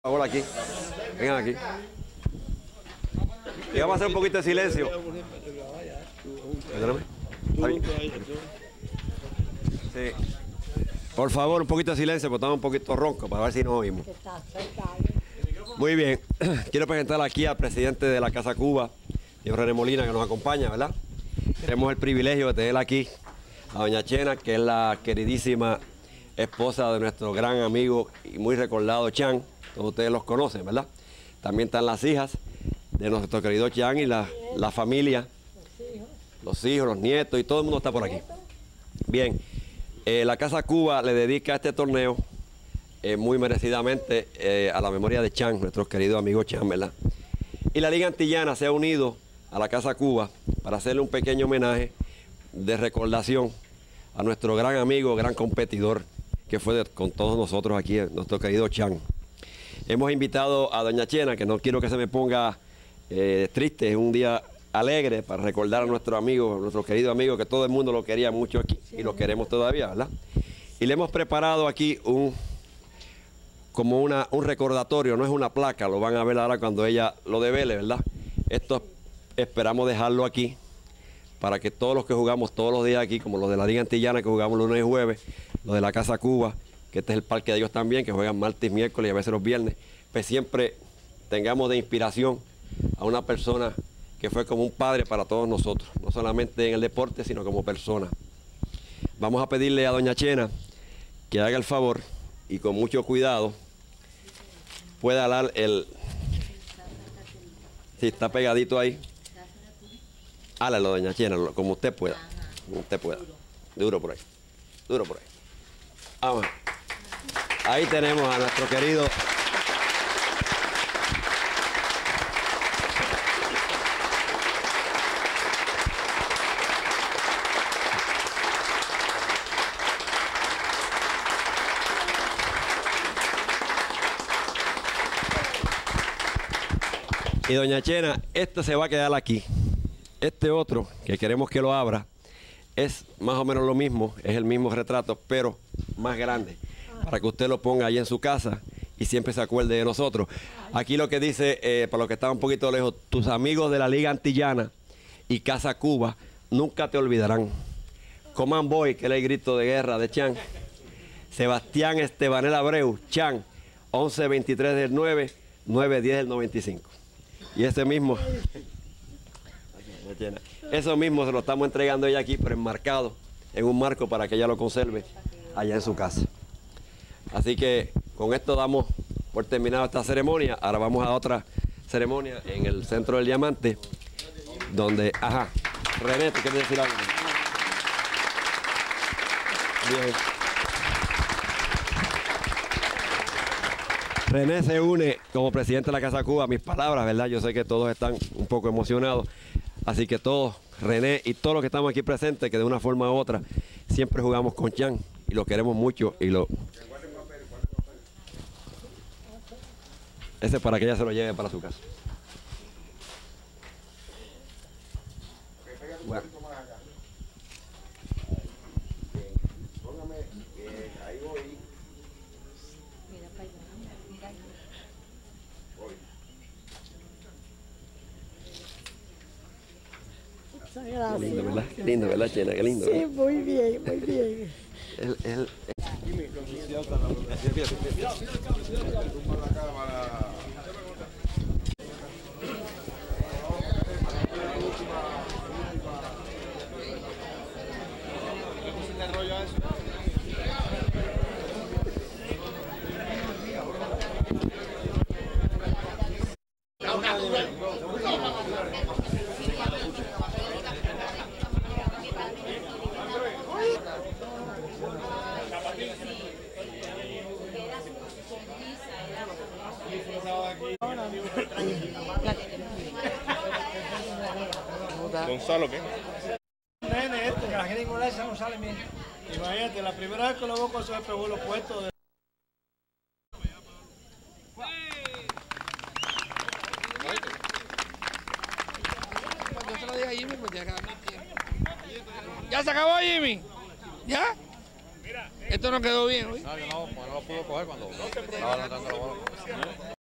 Por favor, aquí. Vengan aquí. Y vamos a hacer un poquito de silencio. Sí. Por favor, un poquito de silencio, porque estamos un poquito roncos para ver si nos oímos. Muy bien. Quiero presentar aquí al presidente de la Casa Cuba, señor René Molina, que nos acompaña, ¿verdad? Tenemos el privilegio de tener aquí a doña Chena, que es la queridísima esposa de nuestro gran amigo y muy recordado Chan. Todos ustedes los conocen, ¿verdad? También están las hijas de nuestro querido Chan y la familia, los hijos, los nietos y todo el mundo está por aquí. Bien, la Casa Cuba le dedica este torneo muy merecidamente a la memoria de Chan, nuestro querido amigo Chan, ¿verdad? Y la Liga Antillana se ha unido a la Casa Cuba para hacerle un pequeño homenaje de recordación a nuestro gran amigo, gran competidor, que fue con todos nosotros aquí, nuestro querido Chan. Hemos invitado a doña Chena, que no quiero que se me ponga triste, es un día alegre para recordar a nuestro amigo, nuestro querido amigo, que todo el mundo lo quería mucho aquí y lo queremos todavía, ¿verdad? Y le hemos preparado aquí un recordatorio, no es una placa, lo van a ver ahora cuando ella lo devele, ¿verdad? Esto esperamos dejarlo aquí para que todos los que jugamos todos los días aquí, como los de la Liga Antillana que jugamos lunes y jueves, los de la Casa Cuba, que este es el parque de ellos también, que juegan martes, miércoles y a veces los viernes, pues siempre tengamos de inspiración a una persona que fue como un padre para todos nosotros, no solamente en el deporte, sino como persona. Vamos a pedirle a doña Chena que haga el favor y con mucho cuidado pueda dar el... Si está pegadito ahí, hágalo, doña Chena, como usted pueda, como usted pueda. Duro por ahí, duro por ahí. Vamos. Ahí tenemos a nuestro querido y doña Chena, este se va a quedar aquí. Este otro, que queremos que lo abra, es más o menos lo mismo, es el mismo retrato, pero más grande, para que usted lo ponga ahí en su casa y siempre se acuerde de nosotros. Aquí lo que dice, para los que están un poquito lejos, tus amigos de la Liga Antillana y Casa Cuba nunca te olvidarán. Coman Boy, que es el grito de guerra de Chan. Sebastián Estebanel Abreu, Chan, 11-23 del 9, 9-10 del 95. Y ese mismo, eso mismo se lo estamos entregando ella aquí, pero enmarcado en un marco para que ella lo conserve allá en su casa. Así que con esto damos por terminada esta ceremonia. Ahora vamos a otra ceremonia en el Centro del Diamante, donde, René, ¿tú quieres decir algo? Bien. René se une como presidente de la Casa Cuba a mis palabras, ¿verdad? Yo sé que todos están un poco emocionados, así que todos, René y todos los que estamos aquí presentes, que de una forma u otra siempre jugamos con Chan y lo queremos mucho y lo... Ese es para que ella se lo lleve para su casa. Bueno. Gracias. Qué lindo, ¿verdad? Qué lindo, ¿verdad, Chena? Qué lindo. Sí, muy bien, muy bien. Gonzalo, ¿qué? Nene, este, que la gente inglesa no sale bien. Imagínate, la primera vez que lo veo con su espejuelos puestos. Yo se lo dije a Jimmy, pues ya acabó mi tiempo. ¿Ya se acabó, Jimmy? ¿Ya? Mira, Esto no quedó bien, ¿oí? No, yo no, pues no lo pudo coger cuando estaba levantando la bola.